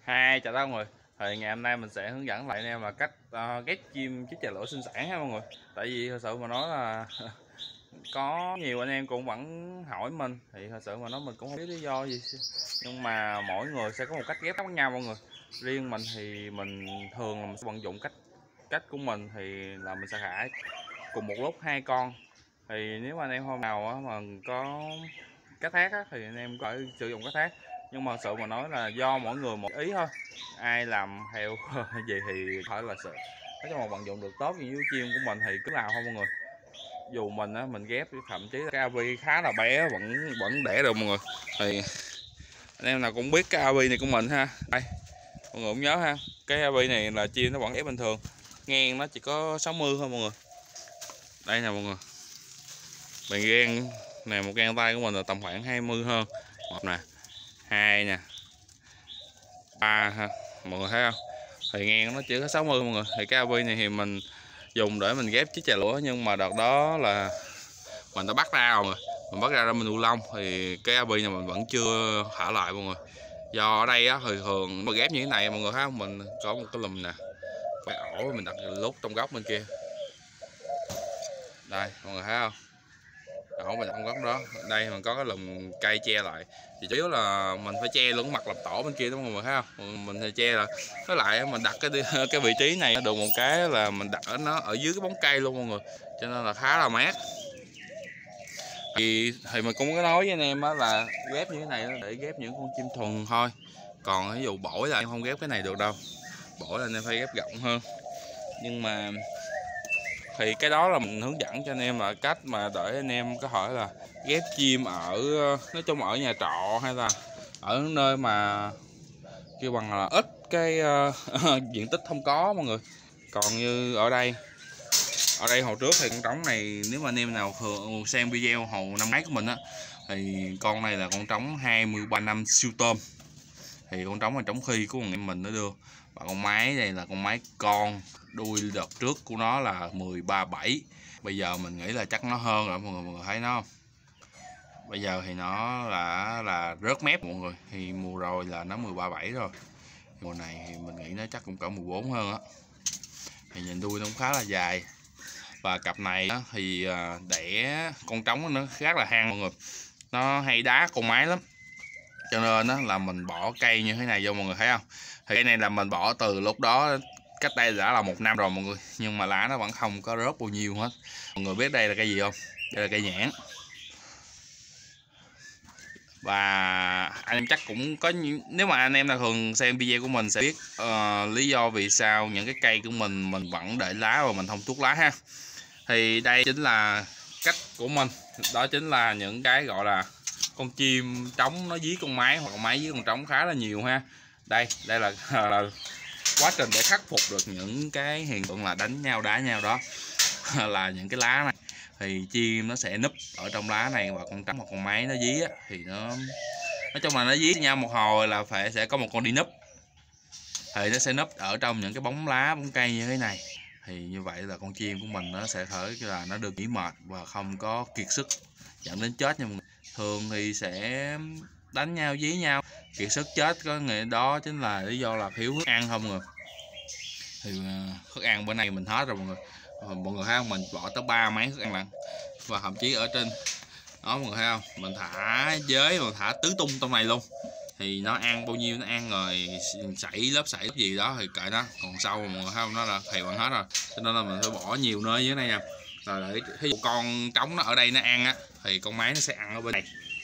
Hai chào tất cả mọi người. Thì ngày hôm nay mình sẽ hướng dẫn lại anh em là cách ghép chim chích chà lửa sinh sản ha mọi người. Tại vì thật sự mà nói là có nhiều anh em cũng vẫn hỏi mình, thì thật sự mà nói mình cũng không biết lý do gì, nhưng mà mỗi người sẽ có một cách ghép khác nhau mọi người. Riêng mình thì mình thường là mình sẽ vận dụng cách của mình, thì là mình sẽ thả cùng một lúc hai con. Thì nếu mà anh em hôm nào mà có cách khác thì anh em có thể sử dụng cách khác, nhưng mà sự mà nói là do mỗi người một ý thôi, ai làm theo gì thì phải là sợ. Nói chung là vận dụng được tốt như với chim của mình thì cứ làm thôi mọi người. Dù mình á, mình ghép thậm chí là cái AV khá là bé vẫn đẻ được mọi người. Thì anh em nào cũng biết cái AV này của mình ha, đây mọi người cũng nhớ ha, cái AV này là chim nó vẫn ghép bình thường, ngang nó chỉ có 60 thôi mọi người. Đây nè mọi người, bàn gan này, một gang tay của mình là tầm khoảng 20 hơn, một nè, hai nè, ba ha, mọi người thấy không? Thì ngang nó chỉ có 60 mọi người. Thì cái AV này thì mình dùng để mình ghép chiếc chà lửa, nhưng mà đợt đó là mình đã bắt ra rồi, mình bắt ra mình nuôi lông, thì cái AV này mình vẫn chưa thả lại mọi người. Do ở đây á, thì thường mà ghép như thế này mọi người thấy không, mình có một cái lùm nè, cái ổ mình đặt lút trong góc bên kia, đây mọi người thấy không, ổ mình đặt trong góc đó. Đây mình có cái lùm cây che lại, thì chủ yếu là mình phải che luôn mặt làm tổ bên kia đúng không mọi người thấy không, mình phải che là với lại mình đặt cái vị trí này được một cái là mình đặt nó ở dưới cái bóng cây luôn mọi người, cho nên là khá là mát. Thì mình cũng có nói với anh em á là ghép như thế này để ghép những con chim thuần thôi, còn ví dụ bổi là em không ghép cái này được đâu, bổi là anh em phải ghép rộng hơn. Nhưng mà thì cái đó là mình hướng dẫn cho anh em là cách mà để anh em có hỏi là ghép chim ở, nói chung ở nhà trọ hay là ở nơi mà kêu bằng là ít cái diện tích không có mọi người. Còn như ở đây hồi trước thì con trống này, nếu mà anh em nào thường xem video hồi năm ngoái của mình á, thì con này là con trống 23 năm siêu tôm. Thì con trống là trống khi của anh em mình nó đưa, và con mái này là con mái con, đuôi đợt trước của nó là 13,7. Bây giờ mình nghĩ là chắc nó hơn rồi mọi người thấy nó không. Bây giờ thì nó là rớt mép mọi người, thì mùa rồi là nó 13,7 rồi, mùa này thì mình nghĩ nó chắc cũng cỡ 14 hơn á. Thì nhìn đuôi nó cũng khá là dài. Và cặp này thì đẻ con trống nó khá là hang mọi người, nó hay đá con mái lắm, cho nên là mình bỏ cây như thế này vô mọi người thấy không. Thì cây này là mình bỏ từ lúc đó, cách đây đã là 1 năm rồi mọi người, nhưng mà lá nó vẫn không có rớt bao nhiêu hết. Mọi người biết đây là cây gì không? Đây là cây nhãn. Và anh em chắc cũng có, nếu mà anh em nào thường xem video của mình sẽ biết lý do vì sao những cái cây của mình vẫn để lá và mình không tuốt lá ha. Thì đây chính là cách của mình, đó chính là những cái gọi là con chim trống nó dí con mái hoặc con mái dí con trống khá là nhiều ha. Đây là quá trình để khắc phục được những cái hiện tượng là đánh nhau đá nhau đó là những cái lá này, thì chim nó sẽ núp ở trong lá này, và con trống hoặc con mái nó dí á, thì nó nói chung là nó dí nhau một hồi là sẽ có một con đi núp, thì nó sẽ núp ở trong những cái bóng lá bóng cây như thế này. Thì như vậy là con chim của mình nó sẽ thể là nó được nghỉ mệt và không có kiệt sức dẫn đến chết nha mọi người. Thường thì sẽ đánh nhau dí nhau kiệt sức chết, có nghĩa đó chính là lý do là thiếu thức ăn không mọi người. Thì thức ăn bữa nay mình hết rồi mọi người. Mọi người thấy không, mình bỏ tới 3 máy thức ăn lận, và thậm chí ở trên đó mọi người thấy không, mình thả giới mà thả tứ tung trong này luôn, thì nó ăn bao nhiêu nó ăn rồi, sảy lớp gì đó thì kệ nó, còn sau mọi người thấy không, nó là thèm ăn hết rồi, cho nên là mình phải bỏ nhiều nơi dưới này nha. Rồi để ví dụ con trống nó ở đây nó ăn á, thì con mái nó sẽ ăn ở bên này.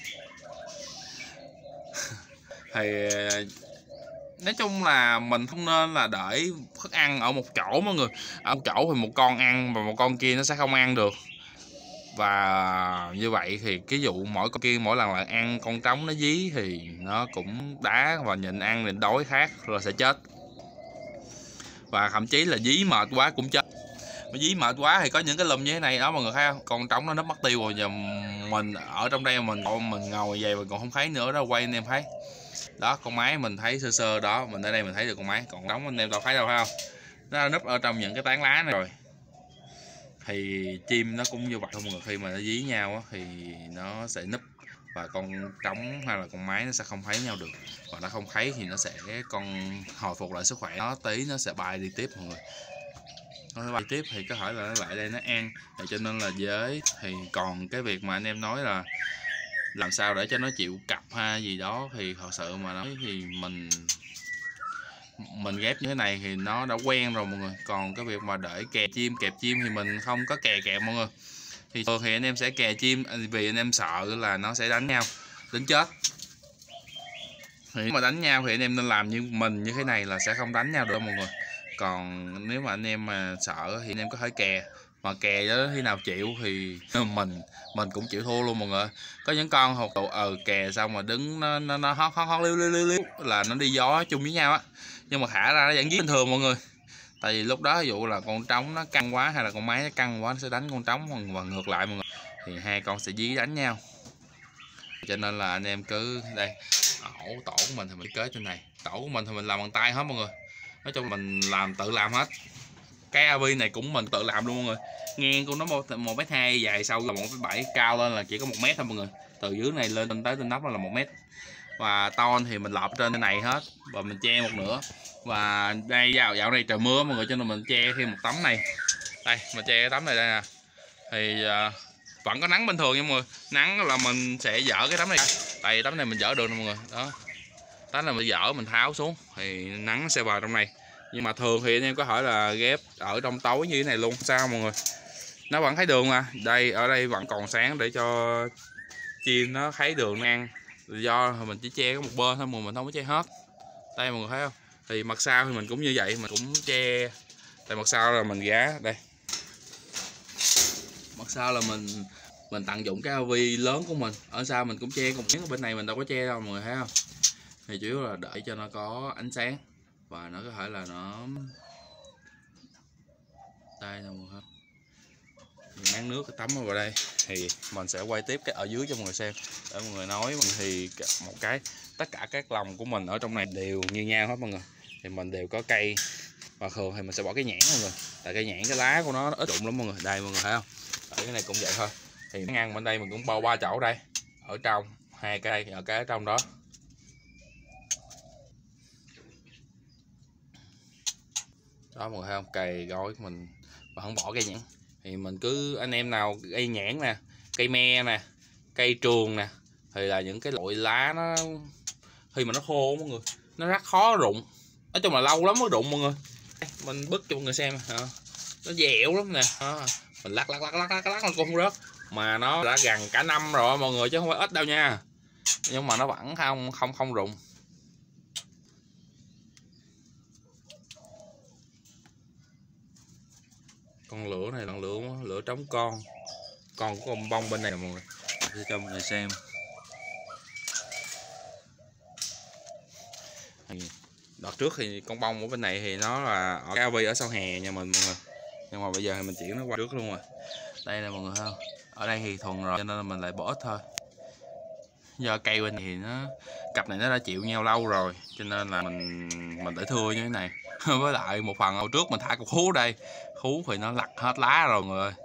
Thì nói chung là mình không nên là để thức ăn ở một chỗ mọi người, ở một chỗ thì một con ăn và một con kia nó sẽ không ăn được. Và như vậy thì cái vụ mỗi con kia mỗi lần là ăn con trống nó dí thì nó cũng đá và nhịn ăn nhịn đói khác rồi sẽ chết. Và thậm chí là dí mệt quá cũng chết. Mà dí mệt quá thì có những cái lùm như thế này đó mọi người thấy không, con trống nó mất tiêu rồi, giờ mình ở trong đây mình ngồi vậy mà còn không thấy nữa đó, quay anh em thấy đó, con máy mình thấy sơ sơ đó, mình ở đây mình thấy được con máy, còn trống anh em đâu thấy đâu phải không, nó núp ở trong những cái tán lá này rồi. Thì chim nó cũng như vậy thôi mọi người, khi mà nó dí nhau á, thì nó sẽ núp và con trống hay là con mái nó sẽ không thấy nhau được, và nó không thấy thì nó sẽ con hồi phục lại sức khỏe nó tí nó sẽ bay đi tiếp mọi người. Nó bay tiếp thì có thể là nó lại đây nó ăn, thì cho nên là với thì còn cái việc mà anh em nói là làm sao để cho nó chịu cặp hay gì đó thì thật sự mà nói thì mình ghép như thế này thì nó đã quen rồi mọi người. Còn cái việc mà để kẹp chim thì mình không có kẹp mọi người. Thì thường thì anh em sẽ kè chim vì anh em sợ là nó sẽ đánh nhau đến chết. Thì nếu mà đánh nhau thì anh em nên làm như mình như thế này là sẽ không đánh nhau được mọi người. Còn nếu mà anh em mà sợ thì anh em có thể kè, mà kè đó khi nào chịu thì mình cũng chịu thua luôn mọi người. Có những con hột tụ kè xong mà đứng nó hót liu là nó đi gió chung với nhau á, nhưng mà thả ra nó vẫn giết bình thường mọi người. Tại vì lúc đó ví dụ là con trống nó căng quá hay là con mái nó căng quá nó sẽ đánh con trống, và ngược lại mọi người, thì hai con sẽ dí đánh nhau. Cho nên là anh em cứ đây, tổ của mình thì mình kế trên này, tổ của mình thì mình làm bằng tay hết mọi người. Nói chung mình tự làm hết. Cái AV này cũng mình tự làm luôn mọi người. Ngang của nó 1m2, dài sâu là 1m7, cao lên là chỉ có 1m thôi mọi người. Từ dưới này lên tới trên nóc là 1m. Và ton thì mình lọp trên này hết và mình che một nửa. Và đây dạo này trời mưa mọi người, cho nên mình che thêm một tấm này. Đây mình che cái tấm này đây nè. Thì vẫn có nắng bình thường nha mọi người. Nắng là mình sẽ dỡ cái tấm này ra. Tại vì tấm này mình dỡ được nè mọi người. Đó. Tấm này mình dỡ mình tháo xuống thì nắng sẽ vào trong này. Nhưng mà thường thì anh em có thể là ghép ở trong tối như thế này luôn. Sao mọi người? Nó vẫn thấy đường mà. Ở đây vẫn còn sáng để cho chim nó thấy đường nó ăn. Do mình chỉ che có một bên thôi mà mình không có che hết. Đây mọi người thấy không? Thì mặt sau thì mình cũng như vậy, mình cũng che. Tại mặt sau là mình gá đây. Mặt sau là mình tận dụng cái AV lớn của mình. Ở sau mình cũng che, còn miếng ở bên này mình đâu có che đâu mọi người thấy không? Thì chủ yếu là để cho nó có ánh sáng và nó có thể là nó đây nè mọi người. Mình máng nước cái tắm vào đây thì mình sẽ quay tiếp cái ở dưới cho mọi người xem để mọi người nói. Mình thì một cái tất cả các lồng của mình ở trong này đều như nhau hết mọi người. Thì mình đều có cây, và thường thì mình sẽ bỏ cái nhãn mọi người. Tại cái nhãn cái lá của nó ít rụng lắm mọi người. Đây mọi người thấy không? Tại cái này cũng vậy thôi. Thì ngăn bên đây mình cũng bao 3 chậu đây. Ở trong 2 cây ở cái ở trong đó. Đó mọi người thấy không? Cày gói của mình và không bỏ cây nhãn. Thì mình cứ anh em nào cây nhãn nè, cây me nè, cây trường nè, thì là những cái loại lá nó khi mà nó khô mọi người, nó rất khó rụng. Nói chung là lâu lắm mới rụng mọi người. Mình bứt cho mọi người xem nó dẻo lắm nè. Mình lắc nó cũng không rớt, mà nó đã gần cả năm rồi mọi người chứ không phải ít đâu nha. Nhưng mà nó vẫn không rụng. Con lửa này là lửa trống con của con bông bên này mọi người, để cho mọi người xem. Đợt trước thì con bông ở bên này thì nó là ở cái AV ở sau hè nhà mình mọi người, nhưng mà bây giờ thì mình chuyển nó qua trước luôn rồi. Đây là mọi người thấy không? Ở đây thì thuần rồi cho nên là mình lại bỏ ít thôi. Do cây bên này thì nó cặp này nó đã chịu nhau lâu rồi cho nên là mình để thưa như thế này. Với lại một phần hồi trước mình thả cục hú đây, hú thì nó lặt hết lá rồi mọi người.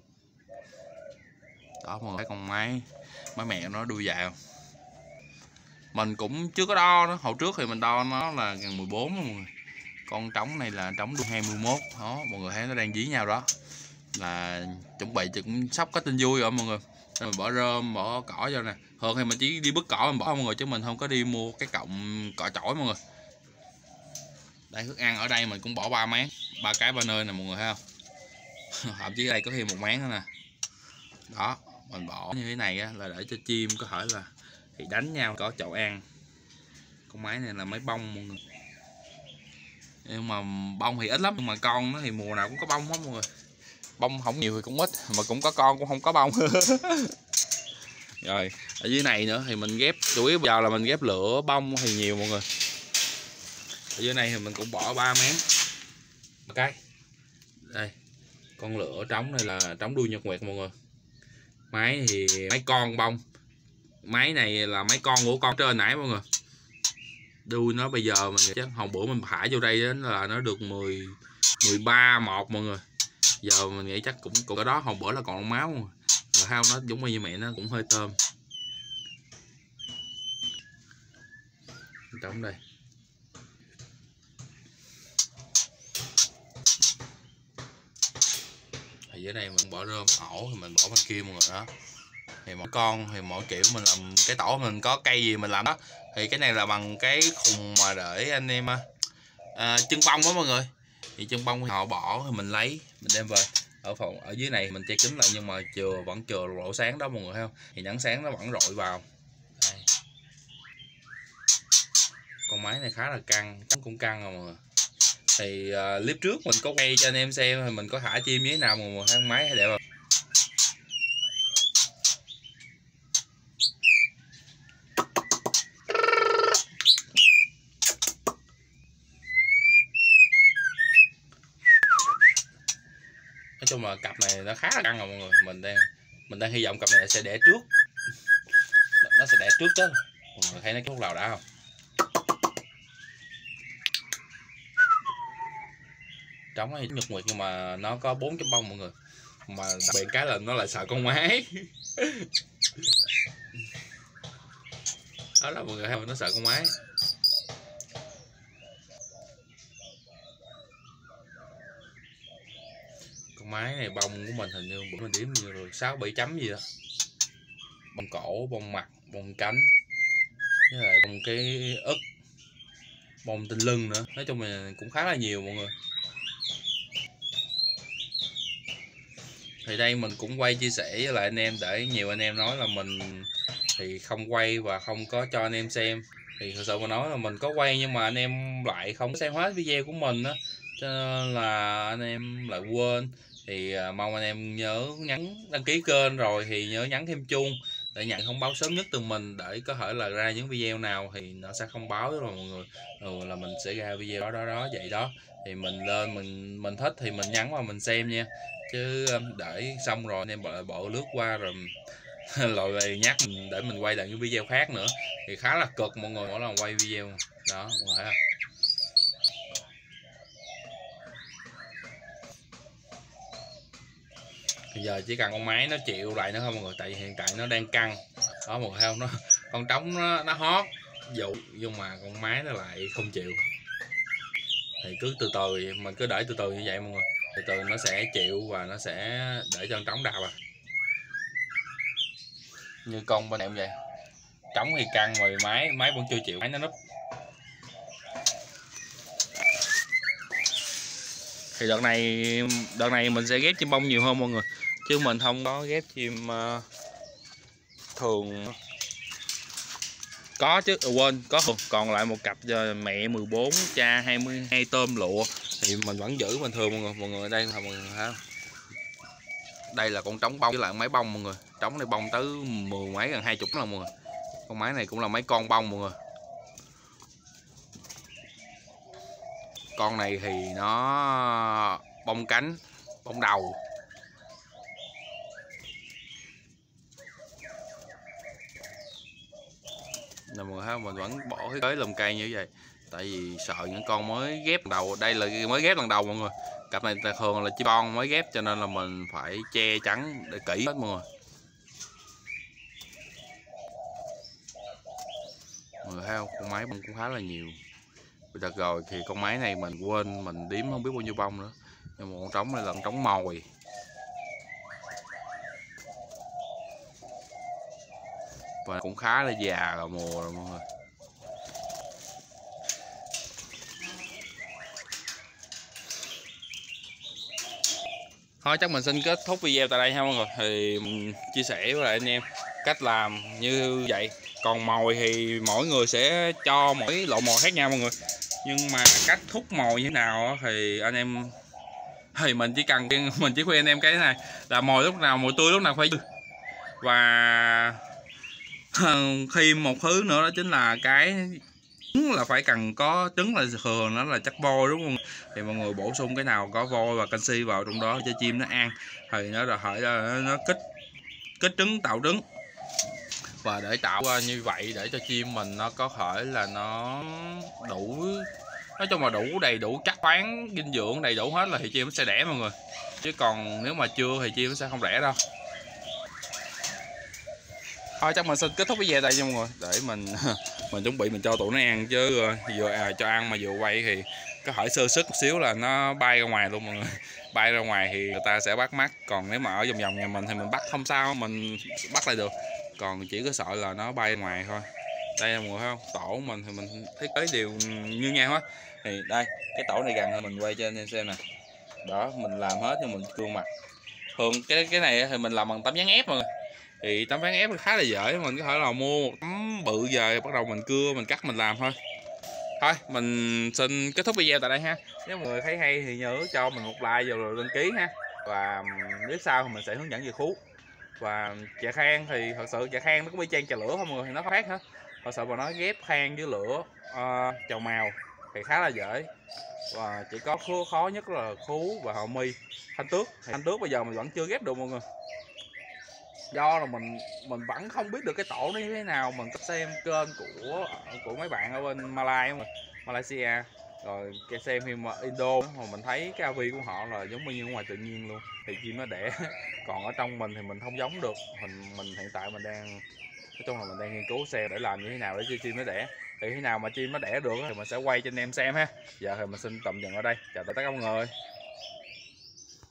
Đó mọi người thấy con máy mẹ nó đuôi dài không? Mình cũng chưa có đo nữa, hồi trước thì mình đo nó là gần 14 mọi người. Con trống này là trống đuôi 21. Đó mọi người thấy nó đang dí nhau đó, là chuẩn bị cũng sắp có tin vui rồi mọi người. Nên mình bỏ rơm bỏ cỏ vô nè. Thường thì mình chỉ đi bứt cỏ mình bỏ mọi người, chứ mình không có đi mua cái cọng cỏ chổi mọi người. Đây thức ăn ở đây mình cũng bỏ 3 máng, 3 cái 3 nơi nè mọi người thấy không? Thậm chí đây có thêm một máng nữa nè. Đó mình bỏ như thế này á, là để cho chim có thể là thì đánh nhau có chậu ăn. Con máy này là máy bông mọi người, nhưng mà bông thì ít lắm, nhưng mà con nó thì mùa nào cũng có bông hết mọi người. Bông không nhiều thì cũng ít, mà cũng có con cũng không có bông. Rồi ở dưới này nữa thì mình ghép, chủ yếu bây giờ là mình ghép lửa bông thì nhiều mọi người. Ở dưới này thì mình cũng bỏ 3 máng cái. Đây con lửa trống này là trống đuôi nhật nguyệt mọi người. Máy thì máy con bông, máy này là máy con của con trên nãy mọi người. Đuôi nó bây giờ mình chắc hồi bữa mình thả vô đây đến là nó được 13 1 mọi người. Giờ mình nghĩ chắc cũng ở đó, hồi bữa là còn máu rồi. Rồi hao nó giống như mẹ nó cũng hơi tôm. Trống đây. Thì dưới này mình bỏ rơm, ổ thì mình bỏ bên kia mọi người đó. Thì mỗi con thì mỗi kiểu mình làm cái tổ mình có cây gì mình làm đó. Thì cái này là bằng cái khùng mà để anh em chân bông đó mọi người. Thì chân bông họ bỏ thì mình lấy mình đem về ở phòng ở dưới này mình che kín lại, nhưng mà vẫn chừa lộ sáng đó mọi người thấy không, thì nắng sáng nó vẫn rọi vào. Đây. Con máy này khá là căng, trống cũng căng rồi mọi người. Thì clip trước mình có quay cho anh em xem thì mình có thả chim như thế nào mọi người thấy con máy đẹp không. Nói chung là cặp này nó khá là căng rồi mọi người. Mình đang hy vọng cặp này sẽ đẻ trước, nó sẽ đẻ trước đó. Mọi người thấy nó cái khúc lào đã không. Trống thì nhật nguyệt nhưng mà nó có 4 chấm bông mọi người, mà đặc biệt cái là nó lại sợ con máy. Đó là mọi người thấy nó sợ con máy. Con máy này bông của mình hình như mình đếm như rồi 6-7 chấm gì đó. Bông cổ, bông mặt, bông cánh, với lại bông cái ức, bông trên lưng nữa. Nói chung là cũng khá là nhiều mọi người. Thì đây mình cũng quay chia sẻ với lại anh em, để nhiều anh em nói là mình thì không quay và không có cho anh em xem. Thì thật sự mà nói là mình có quay nhưng mà anh em lại không xem hết video của mình đó, cho nên là anh em lại quên. Thì mong anh em nhớ nhấn đăng ký kênh rồi thì nhớ nhấn thêm chuông để nhận thông báo sớm nhất từ mình, để có thể là ra những video nào thì nó sẽ thông báo rồi mọi người. Rồi là mình sẽ ra video đó vậy đó. Thì mình lên mình thích thì mình nhắn vào mình xem nha, chứ để xong rồi anh em bộ lướt qua rồi lội về nhắc mình để mình quay lại những video khác nữa thì khá là cực mọi người, mỗi lần quay video đó mọi người thấy không. Bây giờ chỉ cần con máy nó chịu lại nữa không mọi người, tại vì hiện tại nó đang căng đó mọi người thấy không, nó con trống nó hót dụ nhưng mà con máy nó lại không chịu. Thì cứ từ từ mình cứ để từ từ như vậy mọi người, từ từ nó sẽ chịu và nó sẽ để cho con trống đạp à. Như con bên em vậy, trống thì căng rồi máy vẫn chưa chịu, máy nó núp. Thì đợt này mình sẽ ghép chim bông nhiều hơn mọi người, chứ mình không có ghép chim thường. Có chứ, quên, có thường. Còn lại một cặp mẹ 14, cha 22 tôm lụa thì mình vẫn giữ bình thường mọi người. Đây là mọi người thấy không? Đây là con trống bông với lại máy bông mọi người. Trống này bông tới 10 mấy gần 20 là mọi người. Con máy này cũng là mấy con bông mọi người. Con này thì nó bông cánh, bông đầu. Nè mọi người thấy mình vẫn bỏ cái cới lùm cây như vậy, tại vì sợ những con mới ghép lần đầu. Đây là mới ghép lần đầu mọi người. Cặp này thường là chim con mới ghép cho nên là mình phải che chắn để kỹ hết mọi người. Mọi người thấy không? Con máy bông cũng khá là nhiều. Đợt rồi thì con máy này mình quên mình đếm không biết bao nhiêu bông nữa, nhưng mà con trống này là con trống mồi và cũng khá là già rồi, mùa rồi mọi người. Thôi chắc mình xin kết thúc video tại đây ha mọi người. Thì mình chia sẻ với lại anh em cách làm như vậy. Còn mồi thì mỗi người sẽ cho mỗi loại mồi khác nhau mọi người, nhưng mà cách thúc mồi như thế nào thì anh em thì mình chỉ khuyên anh em cái này là mồi lúc nào mồi tươi lúc nào phải. Và thêm một thứ nữa đó chính là cái trứng là phải cần có trứng, là thường nó là chất vôi đúng không, thì mọi người bổ sung cái nào có vôi và canxi vào trong đó cho chim nó ăn thì nó là hỏi là nó kích trứng, tạo trứng. Và để tạo ra như vậy để cho chim mình nó có thể là nó đủ, nói chung là đầy đủ chất khoáng dinh dưỡng đầy đủ hết là thì chim nó sẽ đẻ mọi người, chứ còn nếu mà chưa thì chim nó sẽ không đẻ đâu. Thôi chắc mình xin kết thúc cái video đây nha mọi người, để mình mình chuẩn bị mình cho tụi nó ăn chứ vừa cho ăn mà vừa quay thì có hỏi sơ sức một xíu là nó bay ra ngoài luôn mọi người. Bay ra ngoài thì người ta sẽ bắt mắt, còn nếu mà ở vòng vòng nhà mình thì mình bắt không sao, mình bắt lại được, còn chỉ có sợ là nó bay ra ngoài thôi. Đây là mọi người thấy không, tổ của mình thì mình thiết kế đều như nhau hết. Thì đây cái tổ này gần mình quay cho anh em xem nè, đó mình làm hết cho mình gương mặt. Thường cái này thì mình làm bằng tấm dán ép mọi người, thì tấm ván ép khá là dễ, mình có thể là mua một tấm bự về bắt đầu mình cưa mình cắt mình làm thôi. Thôi mình xin kết thúc video tại đây ha. Nếu mọi người thấy hay thì nhớ cho mình một like rồi đăng ký ha, và nếu sau thì mình sẽ hướng dẫn về khú. Và chà khang thì thật sự chà khang nó cũng y chang chà lửa thôi mọi người, thì nó khác hết. Thật sự mà nói ghép than với lửa chầu màu thì khá là dễ, và chỉ có khó nhất là khú và hậu mi. Thanh tước thì thanh tước bây giờ mình vẫn chưa ghép được mọi người, do là mình vẫn không biết được cái tổ nó như thế nào. Mình có xem kênh của mấy bạn ở bên Malaysia, rồi xem phim Indo mà mình thấy cái AV của họ là giống như ngoài tự nhiên luôn, thì chim nó đẻ. Còn ở trong mình thì mình không giống được. Mình hiện tại mình đang nói chung là mình đang nghiên cứu xem để làm như thế nào để cho chim nó đẻ, thì khi nào mà chim nó đẻ được thì mình sẽ quay cho anh em xem ha. Giờ thì mình xin tạm dừng ở đây, chào tất cả mọi người.